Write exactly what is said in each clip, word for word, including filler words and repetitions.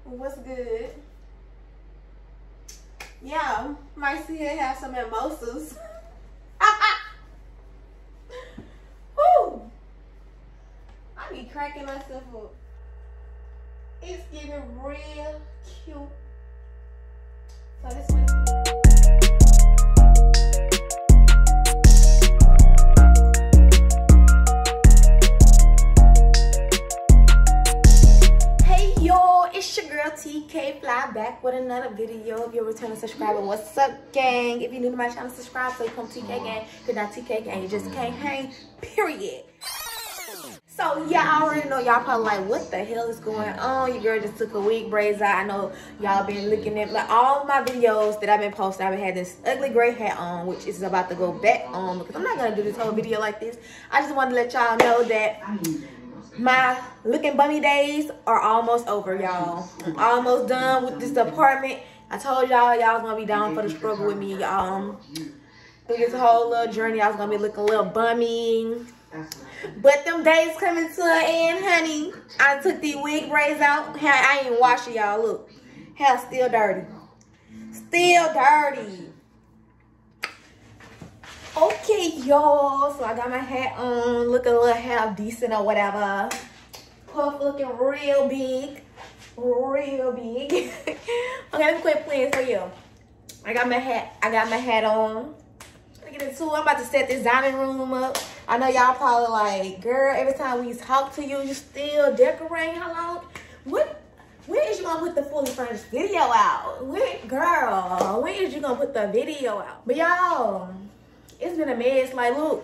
What's good? Yeah, might see her have some mimosas. Woo! I be cracking myself up. It's getting real cute. So this one. It's your girl T K Fly back with another video. If you're a returning subscriber, what's up, gang? If you're new to my channel, subscribe so you come T K gang. If you're not T K gang, you just can't hang, period. So yeah, I already know y'all probably like, what the hell is going on? Your girl just took a wig braids out. I know y'all been looking at like all my videos that I've been posting. I've been had this ugly gray hat on, which is about to go back on because I'm not gonna do this whole video like this. I just wanted to let y'all know that my looking bummy days are almost over, y'all. I'm almost done with this apartment. I told y'all y'all was gonna be down for the struggle with me, y'all. Um, through this whole little journey, I was gonna be looking a little bummy. But them days coming to an end, honey. I took these wig braids out. Hair, I ain't wash it, y'all. Look, hair still dirty. Still dirty. Okay, y'all, so I got my hat on, looking a little half decent or whatever. Puff looking real big, real big. Okay, let me quit playing for you. I got my hat, I got my hat on. Let me get into it. I'm about to set this dining room up. I know y'all probably like, girl, every time we talk to you, you still decorating. How long? What? When is you gonna put the fully furnished video out? When, girl, when is you gonna put the video out? But y'all, it's been a mess. Like, look,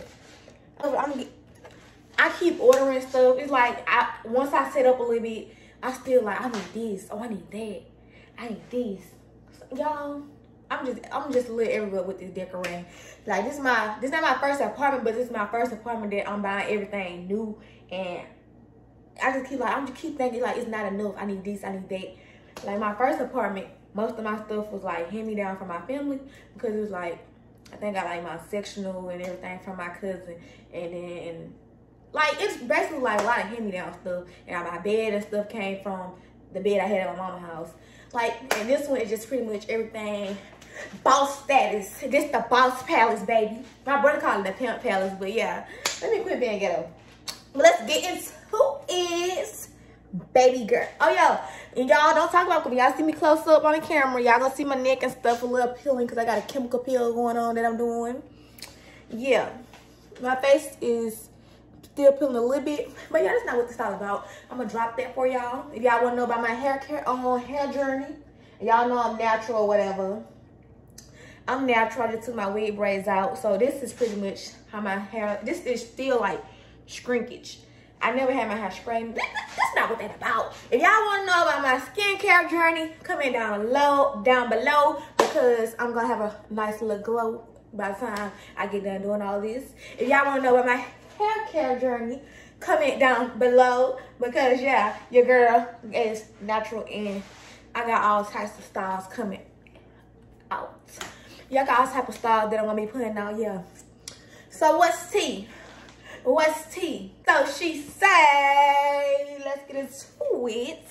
I'm, I keep ordering stuff. It's like, I once I set up a little bit, I still like, I need this. Oh, I need that. I need this. So, y'all, I'm just, I'm just a little everywhere with this decorating. Like, this is my, this not my first apartment, but this is my first apartment that I'm buying everything new. And I just keep like, I'm just keep thinking like, it's not enough. I need this. I need that. Like, my first apartment, most of my stuff was like hand me down from my family because it was like, I think I like my sectional and everything from my cousin, and then like it's basically like a lot of hand-me-down stuff. And my bed and stuff came from the bed I had at my mama's house. Like, and this one is just pretty much everything boss status. This the boss palace, baby. My brother called it the pimp palace, but yeah. Let me quit being ghetto. But let's get into who is baby girl. Oh, yo, and y'all don't talk about it. Y'all see me close up on the camera. Y'all gonna see my neck and stuff a little peeling because I got a chemical peel going on that I'm doing. Yeah, my face is still peeling a little bit, but yeah, that's not what this all about. I'm gonna drop that for y'all. If y'all want to know about my hair care on hair journey, y'all know I'm natural or whatever. I'm natural. I just took my wig braids out, so this is pretty much how my hair. This is still like shrinkage. I never had my hair straightened. That's not what that's about. If y'all want to know about my skincare journey, comment down low, down below, because I'm gonna have a nice little glow by the time I get done doing all this. If y'all want to know about my hair care journey, comment down below, because yeah, your girl is natural and I got all types of styles coming out. Y'all got all type of styles that I'm gonna be putting out. Yeah. So what's tea? What's tea? So she say, let's get into it.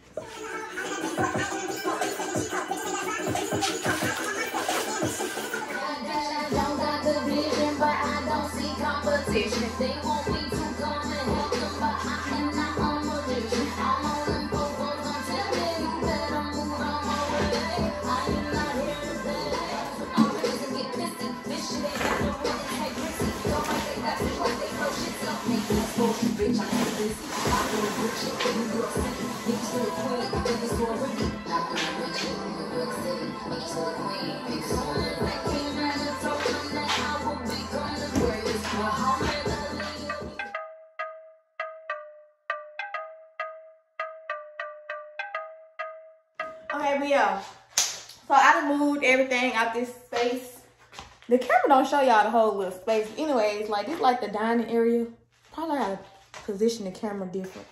I don't got the vision, but I don't see competition. They want me to come and help them, but I am not a magician. I'm on them focus, don't tell me you better move on my way. I am not here to play. I'm ready to get busy. Mission, they got no integrity. Don't like they got me like they know shit don't make me bullshit, bitch. I ain't busy. I go to rich shit in New York City. Niggas to the queen, niggas to a rich. I go to rich shit in New York City. Niggas to the queen, niggas to a rich. I came out and told them that I will become the greatest. Okay, but yeah, so I done moved everything out this space. The camera don't show y'all the whole little space. Anyways, like this like the dining area. Probably gotta position the camera different.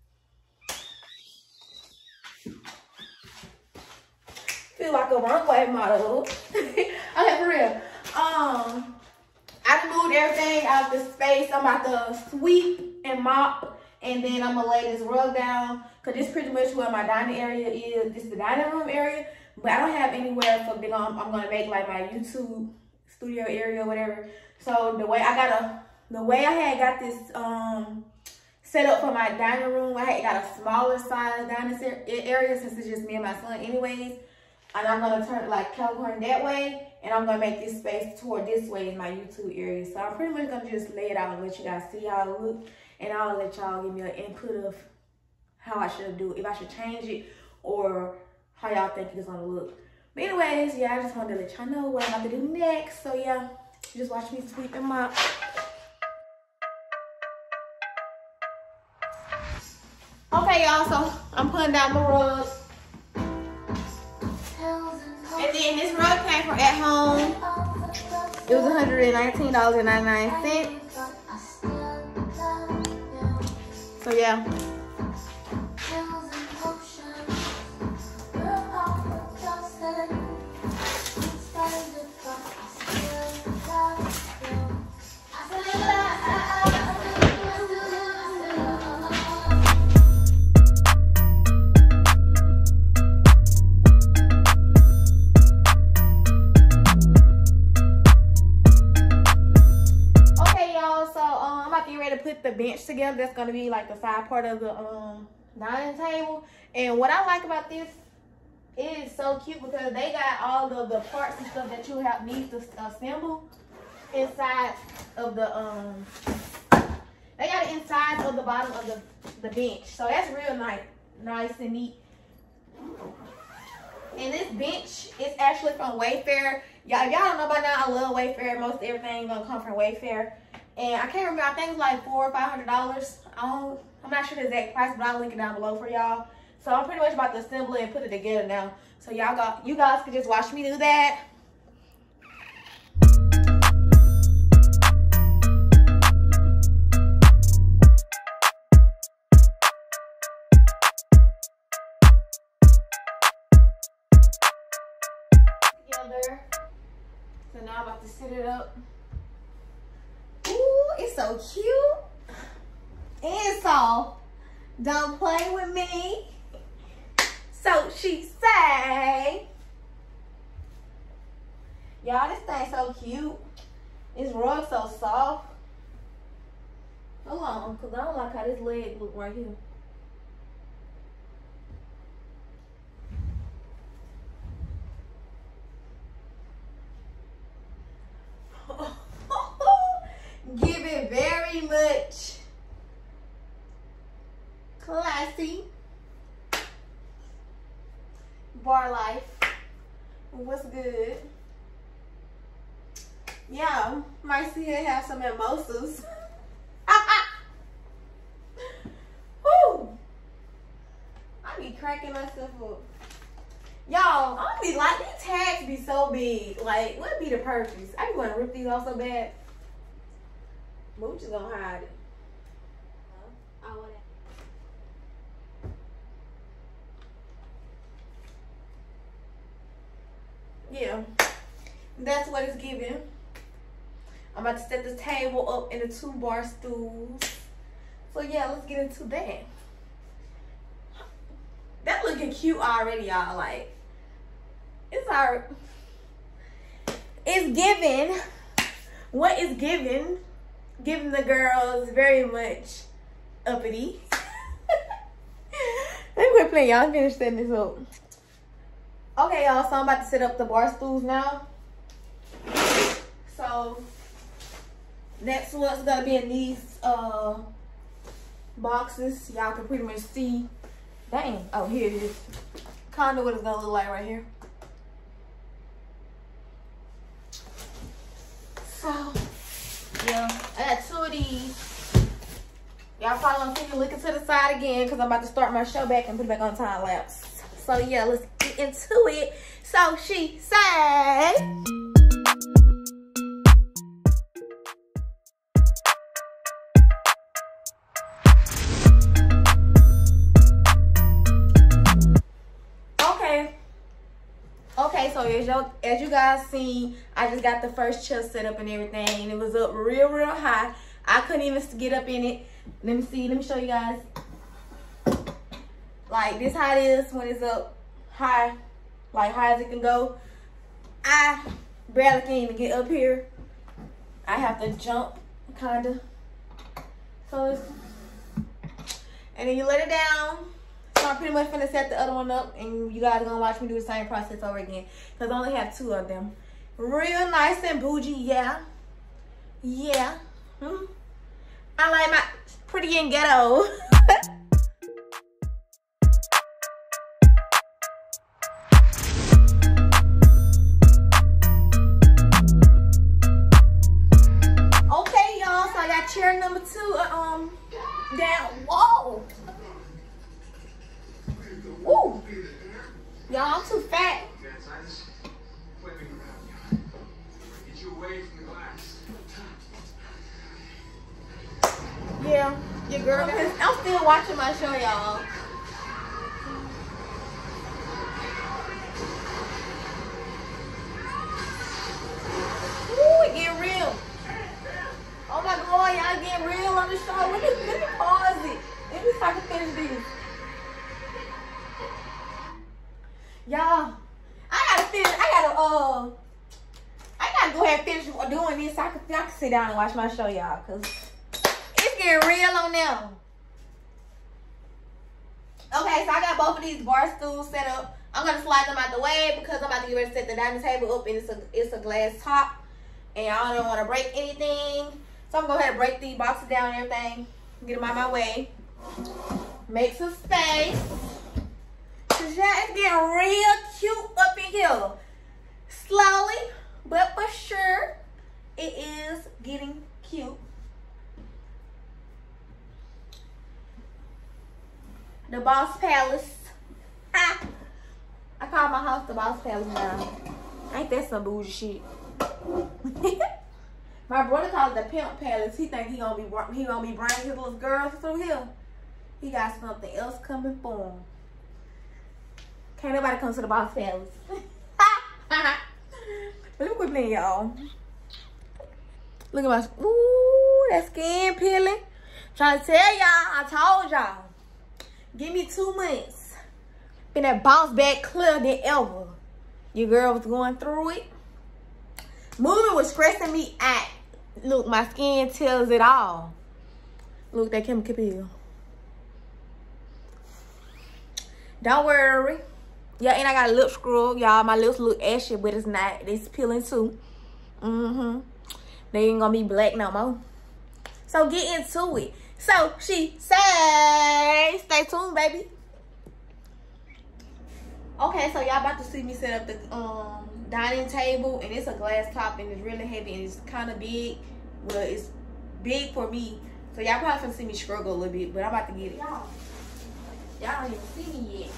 Feel like a runway model. Okay, for real. Um, I done moved everything out this space. I'm about to sweep and mop, and then I'm gonna lay this rug down because this is pretty much where my dining area is. This is the dining room area, but I don't have anywhere for big on. I'm gonna make like my YouTube studio area or whatever. So the way I got a, the way I had got this um set up for my dining room, I had got a smaller size dining area since it's just me and my son anyways. And I'm gonna turn it like California that way, and I'm gonna make this space toward this way in my YouTube area. So I'm pretty much gonna just lay it out and let you guys see how it looks, and I'll let y'all give me an input of how I should do it, if I should change it, or how y'all think it's gonna look. But anyways, yeah, I just wanted to let y'all know what I'm about to do next. So yeah, just watch me sweep them up. Okay, y'all, so I'm putting down the rug. And then this rug came from At Home. It was one hundred nineteen dollars and ninety-nine cents. So yeah. The bench together. That's gonna be like the side part of the um dining table. And what I like about this, it is so cute because they got all of the parts and stuff that you have need to assemble inside of the um they got it inside of the bottom of the the bench. So that's real nice nice and neat. And this bench is actually from Wayfair. Y'all, y'all don't know by now, I love Wayfair. Most everything gonna come from Wayfair. And I can't remember, I think it's like four or five hundred dollars. I don't, I'm not sure the exact price, but I'll link it down below for y'all. So I'm pretty much about to assemble it and put it together now. So y'all got, you guys can just watch me do that. Together. So now I'm about to set it up. It's so cute and soft. Don't play with me. So she say. Y'all, this thing so cute. This rug so soft. Hold on, because I don't like how this leg look right here. Give it very much classy. Bar life. What's good? Yeah, might see her have some mimosas. Woo! I be cracking myself up. Y'all, I be like, these tags be so big. Like, what be the purpose? I be want to rip these off so bad. But we just gonna hide it. I want it. Yeah, that's what it's giving. I'm about to set this table up in the two bar stools. So yeah, let's get into that. That looking cute already, y'all. Like, it's our, it's giving. What is giving? Giving the girls very much uppity. Let me quit playing, y'all. Finish setting this up. Okay, y'all. So I'm about to set up the bar stools now. So that's what's gonna be in these uh boxes. Y'all can pretty much see. Dang. Oh, here it is. Kind of what it's gonna look like right here. So yeah, I got two of these. Y'all probably gonna see me looking to the side again because I'm about to start my show back and put it back on time lapse. So yeah, let's get into it. So she say. Okay. Okay, so as, you as you guys seen, I just got the first chair set up and everything, and it was up real, real high. I couldn't even get up in it. Let me see. Let me show you guys. Like, this how it is when it's up high, like high as it can go. I barely can even get up here. I have to jump, kinda. So it's, and then you let it down. So I'm pretty much gonna set the other one up, and you guys are gonna watch me do the same process over again, because I only have two of them. Real nice and bougie, yeah. Yeah. Hmm? I like my pretty and ghetto. Okay, y'all, so I got chair number two uh, um down. Whoa. Woo. Y'all, I'm too fat. Yeah, your girl. I'm still watching my show, y'all. Ooh, it get real. Oh my God, y'all get real on the show. Let me, let me pause it. Let me so I can finish this. Y'all, I gotta finish. I gotta uh, I gotta go ahead and finish doing this so I can, I can sit down and watch my show, y'all, cause it's getting real on them. Okay, so I got both of these bar stools set up. I'm gonna slide them out the way because I'm about to get ready to set the dining table up, and it's a it's a glass top, and I don't want to break anything. So I'm gonna go ahead and break these boxes down and everything, get them out my way, make some space. Cause yeah, it's getting real cute up in here. Slowly, but for sure, it is getting cute. The Boss Palace. Ah, I call my house the Boss Palace now. Ain't that some bougie shit? My brother calls it the Pimp Palace. He think he gonna be he gonna be bringing his little girls through here. He got something else coming for him. Can't nobody come to the Boss Palace. But let me quit playing, y'all. Look at my, ooh, that skin peeling. Trying to tell y'all, I told y'all. Give me two months. Been that bounce back clearer than ever. Your girl was going through it. Moving was stressing me out. Look, my skin tells it all. Look, that chemical peel. Don't worry. Yeah, and I got a lip scrub. Y'all, my lips look ashy, but it's not. It's peeling too. Mm-hmm. They ain't gonna be black no more. So get into it. So she say, stay tuned, baby. Okay, so y'all about to see me set up the um dining table, and it's a glass top, and it's really heavy, and it's kind of big. Well, it's big for me, so y'all probably gonna see me struggle a little bit, but I'm about to get it. Y'all, y'all don't even see me yet.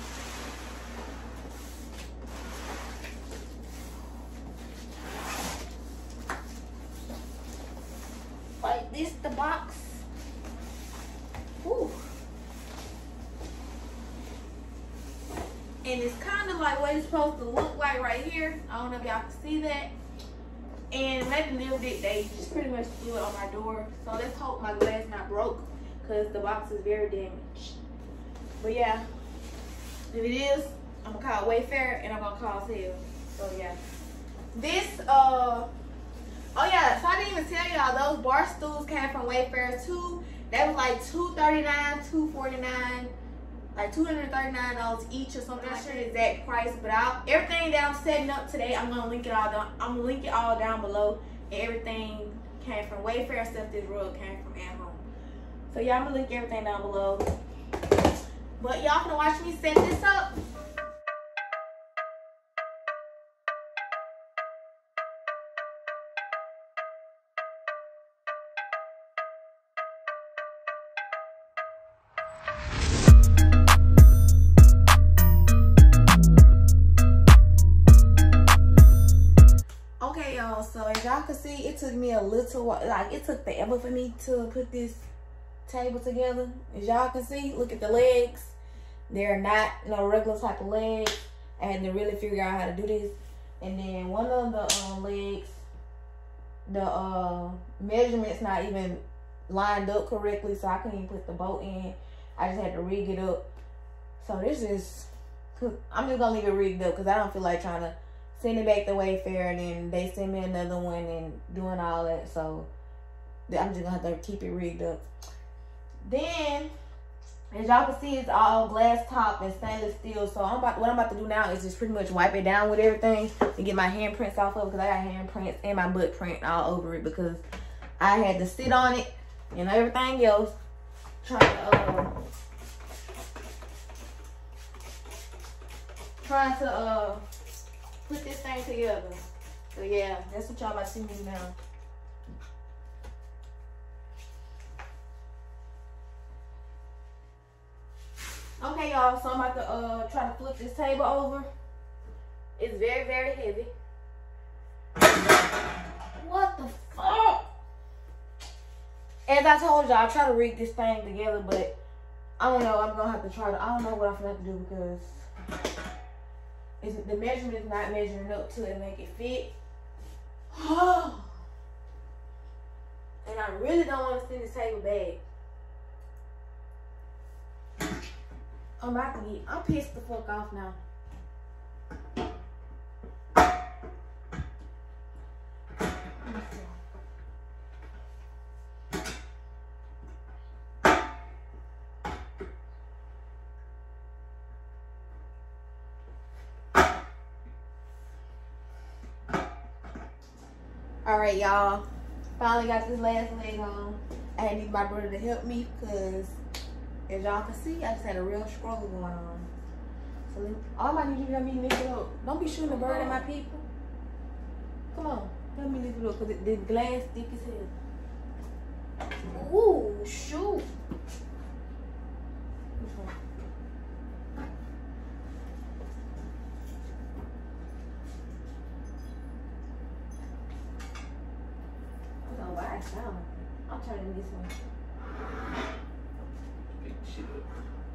Like this, the box. Ooh. And it's kind of like what it's supposed to look like right here. I don't know if y'all can see that. And maybe a little bit, they just pretty much threw it on my door. So let's hope my glass not broke, because the box is very damaged. But yeah, if it is, I'm gonna call Wayfair and I'm gonna call Sales. So yeah. This, uh, oh yeah, so I didn't even tell y'all, those bar stools came from Wayfair too. That was like two thirty-nine, two forty-nine, like two hundred thirty-nine dollars each or something. I'm not sure the exact price, but I'll, everything that I'm setting up today, I'm gonna link it all down. I'm gonna link it all down below. And everything came from Wayfair, except this rug came from At Home. So yeah, I'm gonna link everything down below. But y'all can watch me set this up. So as y'all can see, it took me a little while, like it took forever for me to put this table together. As y'all can see, look at the legs. They're not no regular type of legs. I had to really figure out how to do this. And then one of the um, legs, the uh, measurement's not even lined up correctly, so I couldn't even put the bolt in. I just had to rig it up So this is, I'm just gonna leave it rigged up because I don't feel like trying to send it back to Wayfair and then they send me another one and doing all that. So I'm just gonna have to keep it rigged up. Then, as y'all can see, it's all glass top and stainless steel. So I'm about, what I'm about to do now is just pretty much wipe it down with everything and get my handprints off of it because I got handprints and my butt print all over it because I had to sit on it and everything else trying to uh, trying to uh put this thing together. So yeah, that's what y'all about to see me now. Okay, y'all, so I'm about to uh try to flip this table over. It's very, very heavy. What the fuck? As I told y'all, I try to rig this thing together, but I don't know. I'm gonna have to try to. I don't know what I'm gonna have to do because it's, the measurement is not measuring up to it make it fit. And I really don't want to send this table back. I'm about to get, I'm pissed the fuck off now. Alright, y'all. Finally got this last leg on. I need my brother to help me because as y'all can see, I just had a real struggle going on. So all I need you to help me lift it up. Don't be shooting a bird at my people. Come on, help me lift it up because the glass thick as hell. Ooh, shoot. Which one? I don't know why I sound like that. I'm turning this one. Shit up.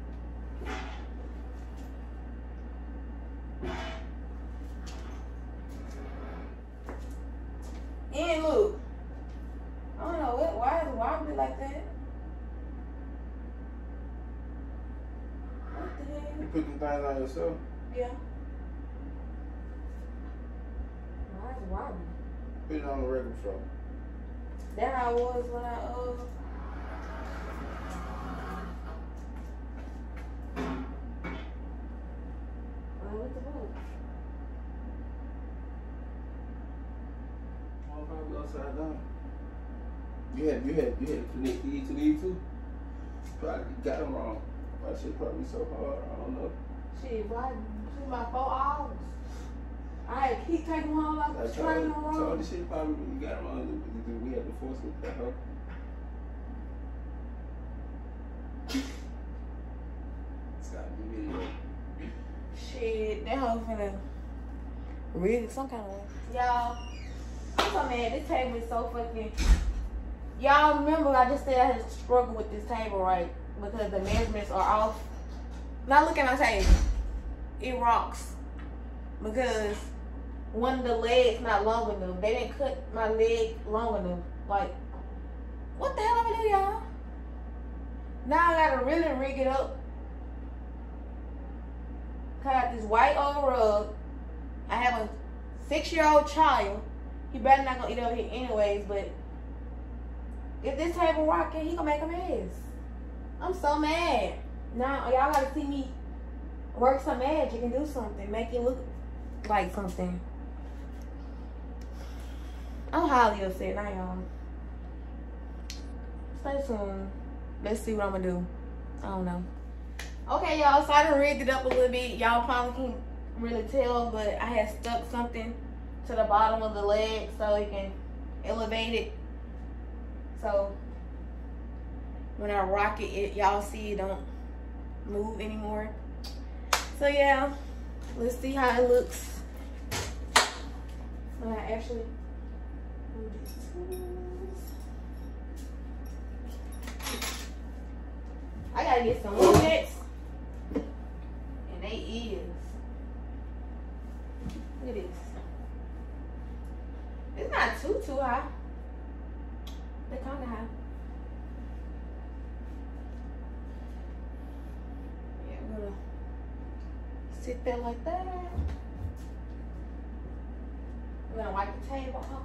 And look, I don't know what, why is it wobbly like that? What the hell? You put them things on yourself? Yeah. Why is it wobbly? Put it on the regular floor. That how it was when I uh. With the boat. Oh, probably upside down. You had you had you had to connect these to these two. Probably got them wrong. My shit probably so hard. I don't know. Shit, why? Took my four hours. I had to keep taking one off, I turning told, them told wrong. the shit probably when you got them wrong. We had to force it. That huh? It's gotta be video. Shit, that hoe finna really some kind of way. Y'all, I'm so mad. This table is so fucking. Y'all remember I just said I had to struggle with this table, right? Because the measurements are off. Now look at my table. It rocks. Because one of the legs not long enough. They didn't cut my leg long enough. Like, what the hell am I gonna do, y'all? Now I gotta really rig it up. I got this white old rug. I have a six-year-old child. He better not gonna eat over here anyways, but if this table rocking, he gonna make a mess. I'm so mad. Now y'all gotta see me work some magic and do something. Make it look like something. I'm highly upset now, y'all. Stay tuned. Let's see what I'm gonna do. I don't know. Okay, y'all, so I done rigged it up a little bit. Y'all probably can't really tell, but I had stuck something to the bottom of the leg so it can elevate it. So when I rock it, it y'all see it don't move anymore. So yeah, let's see how it looks when I actually move these tools. I gotta get some lunettes. And they is. Look at this. It's not too, too high. They're kind of high. Yeah, I'm gonna sit there like that. I'm gonna wipe the table off.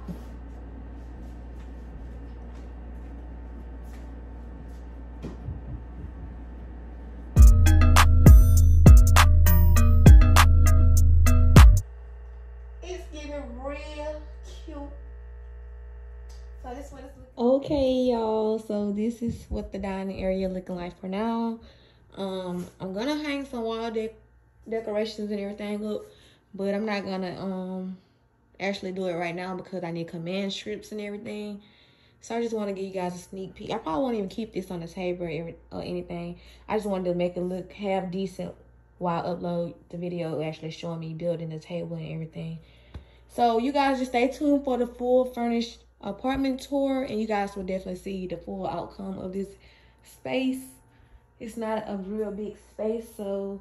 It's getting real cute. So this one is okay, y'all. So this is what the dining area looking like for now. Um, I'm gonna hang some wall de decorations and everything up, but I'm not gonna um actually do it right now because I need command strips and everything. So I just want to give you guys a sneak peek. I probably won't even keep this on the table or, every, or anything. I just wanted to make it look half decent while I upload the video actually showing me building the table and everything. So you guys just stay tuned for the full furnished apartment tour, and you guys will definitely see the full outcome of this space. It's not a real big space, so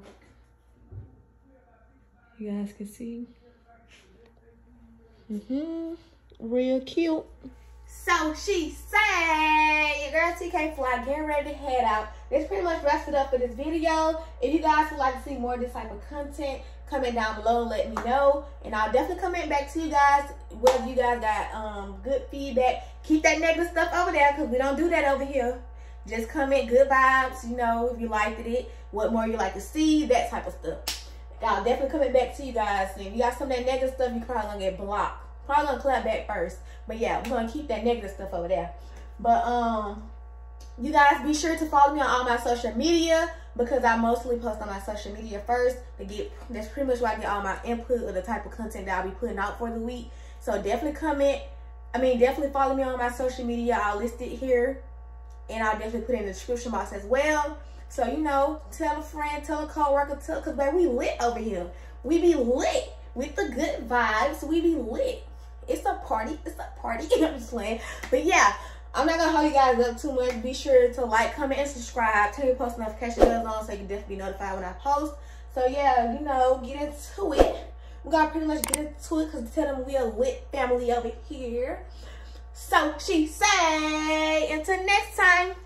you guys can see. Mm-hmm. Real cute. So she say, your girl T K Fly getting ready to head out. This pretty much wraps it up for this video. If you guys would like to see more of this type of content, comment down below and let me know. And I'll definitely comment back to you guys whether you guys got um good feedback. Keep that negative stuff over there because we don't do that over here. Just comment good vibes, you know, if you liked it, what more you like to see, that type of stuff. I'll definitely comment back to you guys. And if you got some of that negative stuff, you probably gonna get blocked. Probably gonna clap back first. But yeah, we're gonna keep that negative stuff over there. But um, you guys be sure to follow me on all my social media because I mostly post on my social media first to get, that's pretty much where I get all my input of the type of content that I'll be putting out for the week. So definitely comment, I mean, definitely follow me on my social media. I'll list it here and I'll definitely put it in the description box as well. So, you know, tell a friend, tell a coworker, tell, cause baby, we lit over here. We be lit with the good vibes. We be lit. It's a party. It's a party. I'm just playing. But yeah, I'm not gonna hold you guys up too much. Be sure to like, comment, and subscribe. Turn your post notification bells on so you can definitely be notified when I post. So yeah, you know, get into it. We gotta pretty much get into it because tell them we a lit family over here. So she say, until next time.